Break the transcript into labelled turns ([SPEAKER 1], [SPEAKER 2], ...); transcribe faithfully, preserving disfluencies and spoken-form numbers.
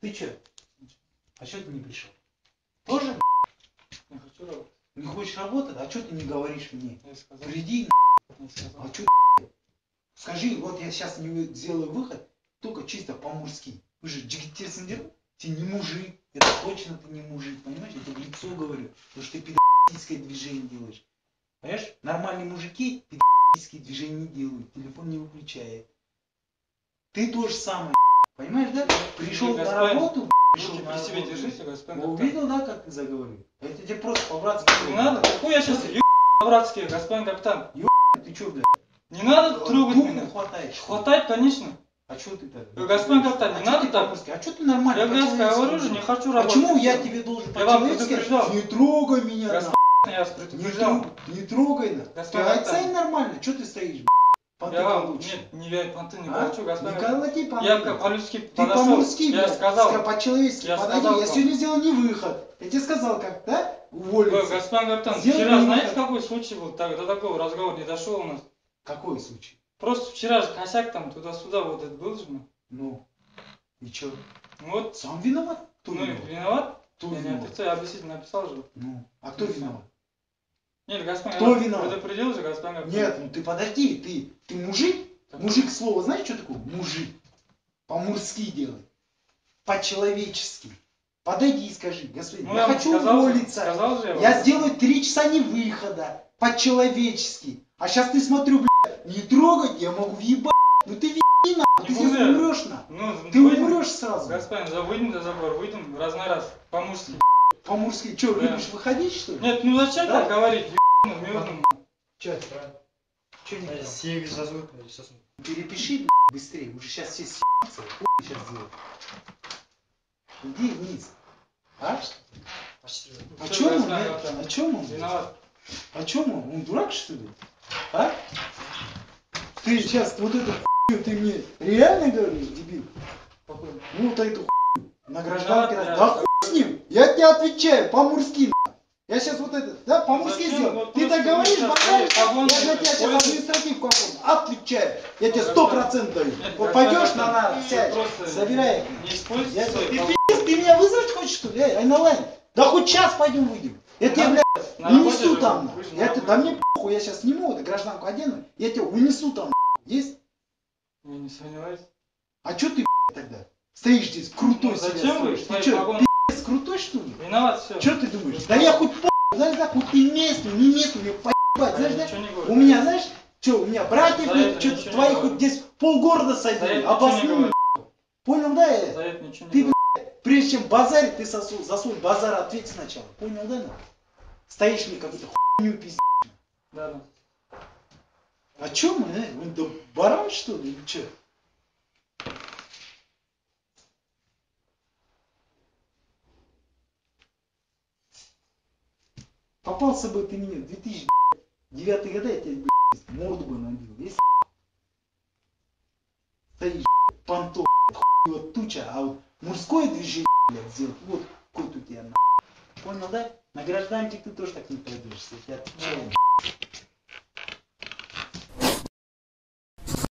[SPEAKER 1] Ты че? А что ты не пришел? Тоже?
[SPEAKER 2] Не хочу работать.
[SPEAKER 1] Не хочешь работать? А что ты не говоришь мне?
[SPEAKER 2] Я сказал.
[SPEAKER 1] Приди,
[SPEAKER 2] Не сказал.
[SPEAKER 1] а что скажи, вот я сейчас не сделаю выход, только чисто по-мужски. Вы же джигитесендер, ты не мужик, это точно ты не мужик, понимаешь? Это в лицо говорю, потому что ты пидорское движение делаешь. Понимаешь? Нормальные мужики пидорские движения не делают, телефон не выключает. Ты то же самое, понимаешь, да? Пришел на работу, пришел
[SPEAKER 2] Руки
[SPEAKER 1] на
[SPEAKER 2] при себе
[SPEAKER 1] работу.
[SPEAKER 2] держите, господин
[SPEAKER 1] Вы
[SPEAKER 2] капитан.
[SPEAKER 1] увидел, да, как ты заговорил? Это тебе просто по-братски.
[SPEAKER 2] Не надо, какой я сейчас еб по-братски, господин капитан.
[SPEAKER 1] Ты что, блядь?
[SPEAKER 2] Не надо трогать
[SPEAKER 1] Духу
[SPEAKER 2] меня.
[SPEAKER 1] хватает, что ли?
[SPEAKER 2] Хватает, конечно.
[SPEAKER 1] А что ты так?
[SPEAKER 2] Вы, господин капитан, не
[SPEAKER 1] а
[SPEAKER 2] надо
[SPEAKER 1] ты
[SPEAKER 2] так.
[SPEAKER 1] по-мужски? А что ты нормально?
[SPEAKER 2] Я говорю,
[SPEAKER 1] по-человечески
[SPEAKER 2] же, не
[SPEAKER 1] говоришь?
[SPEAKER 2] хочу работать.
[SPEAKER 1] Почему я тебе должен
[SPEAKER 2] Я вам
[SPEAKER 1] по-человечески?
[SPEAKER 2] предупреждал.
[SPEAKER 1] Не трогай меня,
[SPEAKER 2] Господин,
[SPEAKER 1] на.
[SPEAKER 2] я вас
[SPEAKER 1] Не,
[SPEAKER 2] предупреждал.
[SPEAKER 1] трогай, не трогай, на. Ты
[SPEAKER 2] Господин капитан.
[SPEAKER 1] отцай нормально, что ты стоишь, б***ь? Понты
[SPEAKER 2] Я вам,
[SPEAKER 1] получишь.
[SPEAKER 2] нет, не я понты не
[SPEAKER 1] А?
[SPEAKER 2] получу, господин
[SPEAKER 1] Не
[SPEAKER 2] капитан.
[SPEAKER 1] колоти понты.
[SPEAKER 2] Я как по-людски
[SPEAKER 1] Ты
[SPEAKER 2] подошел.
[SPEAKER 1] по-мужски,
[SPEAKER 2] Я
[SPEAKER 1] блядь,
[SPEAKER 2] сказал.
[SPEAKER 1] по-человечески
[SPEAKER 2] Я
[SPEAKER 1] подойди.
[SPEAKER 2] сказал
[SPEAKER 1] Я
[SPEAKER 2] вам.
[SPEAKER 1] сегодня сделал не выход. Я тебе сказал как, да? Уволиться.
[SPEAKER 2] Вы, господин капитан,
[SPEAKER 1] Сделай
[SPEAKER 2] вчера
[SPEAKER 1] выход.
[SPEAKER 2] знаете, какой случай был? Так, до такого разговора не дошел у нас.
[SPEAKER 1] Какой случай?
[SPEAKER 2] Просто вчера же косяк там туда-сюда вот это был же.
[SPEAKER 1] Ну, и чё?
[SPEAKER 2] Вот.
[SPEAKER 1] Сам виноват? Кто
[SPEAKER 2] Ну,
[SPEAKER 1] виноват?
[SPEAKER 2] виноват?
[SPEAKER 1] Кто
[SPEAKER 2] Я не
[SPEAKER 1] виноват?
[SPEAKER 2] отрицаю, я объяснительно написал же.
[SPEAKER 1] Ну, а кто
[SPEAKER 2] Ну,
[SPEAKER 1] виноват?
[SPEAKER 2] Нет, господин,
[SPEAKER 1] Кто
[SPEAKER 2] я
[SPEAKER 1] виноват?
[SPEAKER 2] предупредил же, господин капитан.
[SPEAKER 1] Нет, ну ты подожди, ты, ты мужик?
[SPEAKER 2] Так.
[SPEAKER 1] Мужик слово, знаешь, что такое? Мужик. По-мужски делай. По-человечески. Подойди и скажи, господин,
[SPEAKER 2] Ну,
[SPEAKER 1] я
[SPEAKER 2] я вам
[SPEAKER 1] хочу
[SPEAKER 2] сказал же,
[SPEAKER 1] уволиться.
[SPEAKER 2] сказал же я вам.
[SPEAKER 1] Я сделаю три часа не выхода. По-человечески. А сейчас ты смотрю, блядь, не трогать, я могу въебать. Ну ты въеби на,
[SPEAKER 2] Не
[SPEAKER 1] ты сейчас
[SPEAKER 2] буду.
[SPEAKER 1] умрешь на.
[SPEAKER 2] Ну,
[SPEAKER 1] Ты
[SPEAKER 2] выйдем.
[SPEAKER 1] умрешь сразу.
[SPEAKER 2] Господин, за выйдем за забор, выйдем раз на раз. По-мужски.
[SPEAKER 1] По-мужски. Что,
[SPEAKER 2] Да.
[SPEAKER 1] любишь выходить, что ли?
[SPEAKER 2] Нет, ну зачем
[SPEAKER 1] Да?
[SPEAKER 2] так говорить? Ебаным, мирным.
[SPEAKER 1] Че? Че не так?
[SPEAKER 3] Sevgi жазу сосын.
[SPEAKER 1] Перепиши, блядь, быстрее. Уже сейчас все с***ятся. Хуй сейчас делать. Иди вниз. А? О
[SPEAKER 2] Всё,
[SPEAKER 1] чем он,
[SPEAKER 2] господин
[SPEAKER 1] блядь?
[SPEAKER 2] капитан.
[SPEAKER 1] О чем он?
[SPEAKER 2] Виноват.
[SPEAKER 1] О чем он? Он дурак, что ли? А? Ты сейчас вот эту хуйню ты мне реально говоришь, дебил?
[SPEAKER 2] Какой?
[SPEAKER 1] Ну вот эту хуйню. На гражданке.
[SPEAKER 2] Виноват,
[SPEAKER 1] Да
[SPEAKER 2] я-
[SPEAKER 1] хуй с ним. Я тебе отвечаю, по-мужски. Я сейчас вот это, да, по-мужски
[SPEAKER 2] Зачем?
[SPEAKER 1] сделал.
[SPEAKER 2] Вот
[SPEAKER 1] Ты
[SPEAKER 2] просто
[SPEAKER 1] так говоришь,
[SPEAKER 2] сейчас
[SPEAKER 1] базаришь,
[SPEAKER 2] стоит погон,
[SPEAKER 1] я для тебя сейчас
[SPEAKER 2] ходит.
[SPEAKER 1] административку оформлю. Отвечаю. Я тебе
[SPEAKER 2] Ну,
[SPEAKER 1] сто
[SPEAKER 2] господин-
[SPEAKER 1] процентов даю.
[SPEAKER 2] Нет,
[SPEAKER 1] Вот
[SPEAKER 2] господин
[SPEAKER 1] пойдешь на
[SPEAKER 2] капитан,
[SPEAKER 1] нас,
[SPEAKER 2] вы
[SPEAKER 1] сядь,
[SPEAKER 2] просто
[SPEAKER 1] собирай.
[SPEAKER 2] Не используйте
[SPEAKER 1] Я,
[SPEAKER 2] свои
[SPEAKER 1] ты,
[SPEAKER 2] погоны.
[SPEAKER 1] пи***ц, ты меня вызвать хочешь, что ли? Эй, Айналайн. Да хоть час пойдем выйдем. Я
[SPEAKER 2] Ну,
[SPEAKER 1] тебя,
[SPEAKER 2] на-
[SPEAKER 1] блядь,
[SPEAKER 2] на работе
[SPEAKER 1] унесу
[SPEAKER 2] же
[SPEAKER 1] там.
[SPEAKER 2] вы же на
[SPEAKER 1] Я тебе, да
[SPEAKER 2] работе.
[SPEAKER 1] мне похуй, я сейчас сниму, это гражданку одену, я тебя унесу там. Есть?
[SPEAKER 2] Я не сомневаюсь.
[SPEAKER 1] А что ты, блядь, тогда? Стоишь здесь, крутой
[SPEAKER 2] Ну,
[SPEAKER 1] себя
[SPEAKER 2] зачем вы
[SPEAKER 1] строишь. Ты
[SPEAKER 2] свои
[SPEAKER 1] что,
[SPEAKER 2] погоны?
[SPEAKER 1] пи***ц, крутой, что ли?
[SPEAKER 2] Виноват все.
[SPEAKER 1] Что ты думаешь? Да я хоть по***, знаешь, да, хоть ты местный, не местный, мне поебать, знаешь, да?
[SPEAKER 2] ничего не говорю.
[SPEAKER 1] У меня, знаешь, что, у меня братьев
[SPEAKER 2] За
[SPEAKER 1] нет,
[SPEAKER 2] это
[SPEAKER 1] что-то
[SPEAKER 2] ничего не
[SPEAKER 1] твоих
[SPEAKER 2] говорю.
[SPEAKER 1] хоть здесь полгорода
[SPEAKER 2] За
[SPEAKER 1] сойдут,
[SPEAKER 2] это
[SPEAKER 1] обоснуют.
[SPEAKER 2] ничего не говорю.
[SPEAKER 1] Понял, да? я?
[SPEAKER 2] За это ничего не
[SPEAKER 1] Ты,
[SPEAKER 2] говорю.
[SPEAKER 1] Прежде чем базарить, ты сосу, за свой базар ответь сначала. Понял, да? на? Стоишь мне какую-то хуйню пиздишь.
[SPEAKER 2] Да, да.
[SPEAKER 1] А чё мы, э? Он да баран, что ли, или чё? Попался бы ты мне в две тысячи девятый года, я тебе, блядь, морду бы набил. Есть? Стоишь, понтов, хуй, вот туча, а вот мужское движение, блядь, сделать, вот какой-то у тебя, на. Понял, да? На гражданке ты тоже так не пойдешь, я тебе отвечаю.